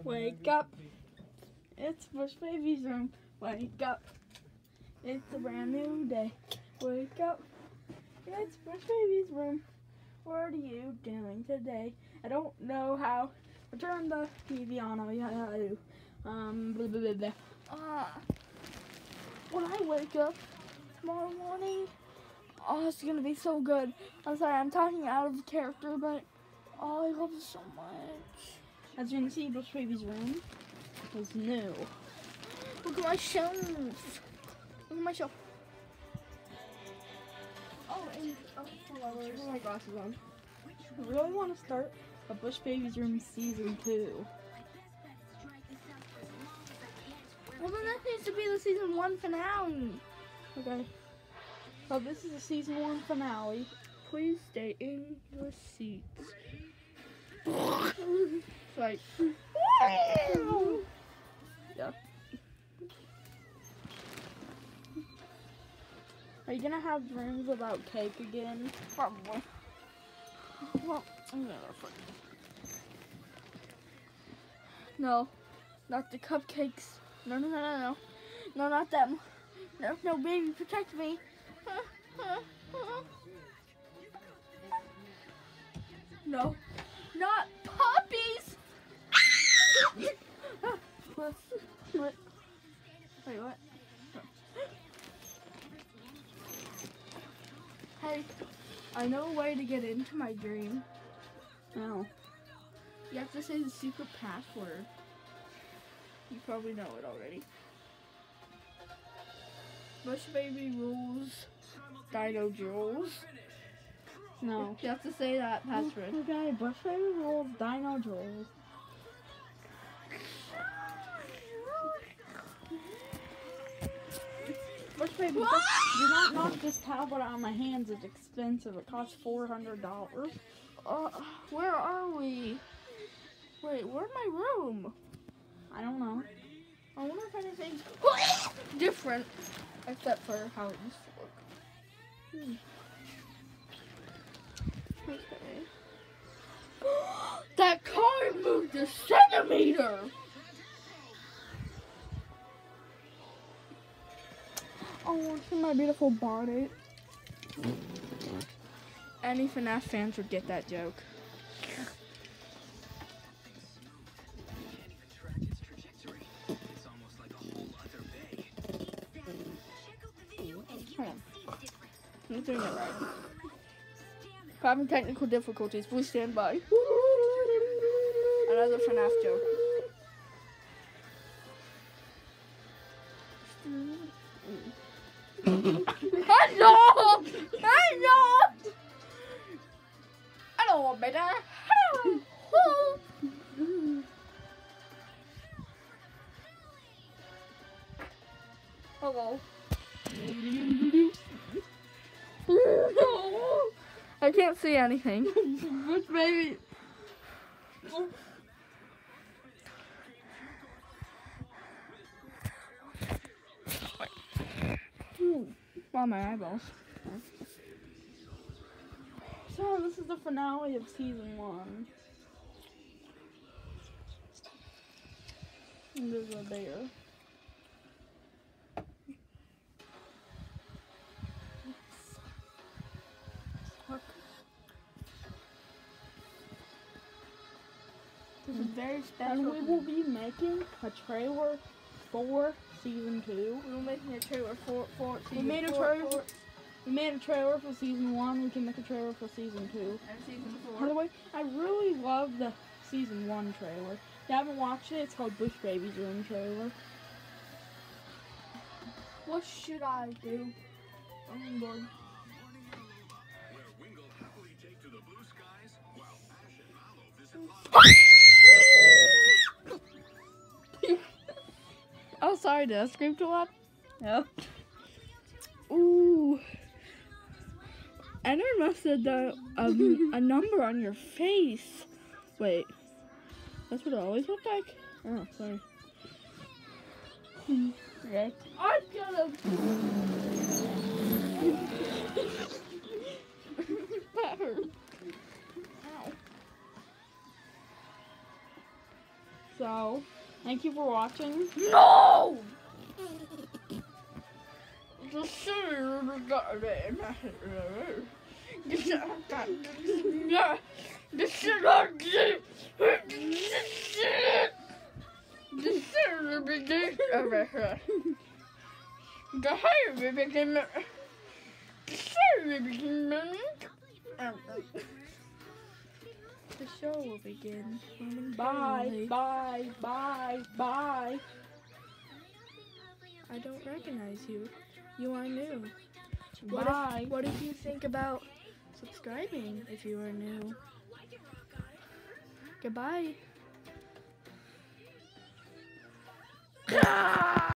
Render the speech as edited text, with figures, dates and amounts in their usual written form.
Wake up. It's Bush Baby's room. Wake up. It's a brand new day. Wake up. It's Bush Baby's room. What are you doing today? I don't know how to turn the TV on. Oh, yeah, I do. Blah, blah, blah, blah. When I wake up tomorrow morning, oh, it's gonna be so good. I'm sorry, I'm talking out of character, but oh, I love it so much. As you can see, Bush Baby's room is new. Look at my shelves. Look at my shelf. Oh, and hold on, let me put my glasses on. I really want to start a Bush Baby's Room Season 2. Well, then that needs to be the Season 1 finale. Okay. So this is the Season 1 finale. Please stay in your seats. Like, yeah. Are you gonna have dreams about cake again? Probably. Well, I'm gonna forget. No, not the cupcakes. No, no, no, no, no. No, not them. No, no, baby, protect me. No, not puppies. What? Wait, what? Hey, I know a way to get into my dream. No. You have to say the secret password. You probably know it already. Bush Baby rules Dino Jules. No. You have to say that password. Okay, Bush Baby rules Dino Jules. Bush Baby, do not knock this tablet out of my hands. It's expensive. It costs $400. Where are we? Wait, where's my room? I don't know. I wonder if anything's different, except for how it used to look. Okay. That car moved a centimeter! Oh, look at my beautiful body. Any FNAF fans would get that joke. Hold on. I'm doing it right. Having technical difficulties, please stand by. Another FNAF joke. Hello! Hello! Hello, better. Hello! Hello. I can't see anything. Bush Baby. On my eyeballs. So this is the finale of season 1. And there's a bear. Look. This is very special. And we will be making a trailer for season 2. We're making a trailer for season 2. We made a trailer for season 1. We can make a trailer for season 2. And season 4. By the way, I really love the season 1 trailer. If you haven't watched it, it's called Bush Baby's Room trailer. What should I do? I'm bored. Oh, sorry, did I scream too loud? No. Ooh. Enter must have done a number on your face. Wait. That's what it always looked like? Oh, sorry. Okay. I'm gonna... That hurt. Ow. So, thank you for watching. No! The show will begin momentarily. Bye, bye, bye, bye. I don't recognize you. You are new. Bye. What did you think about subscribing if you are new? Goodbye.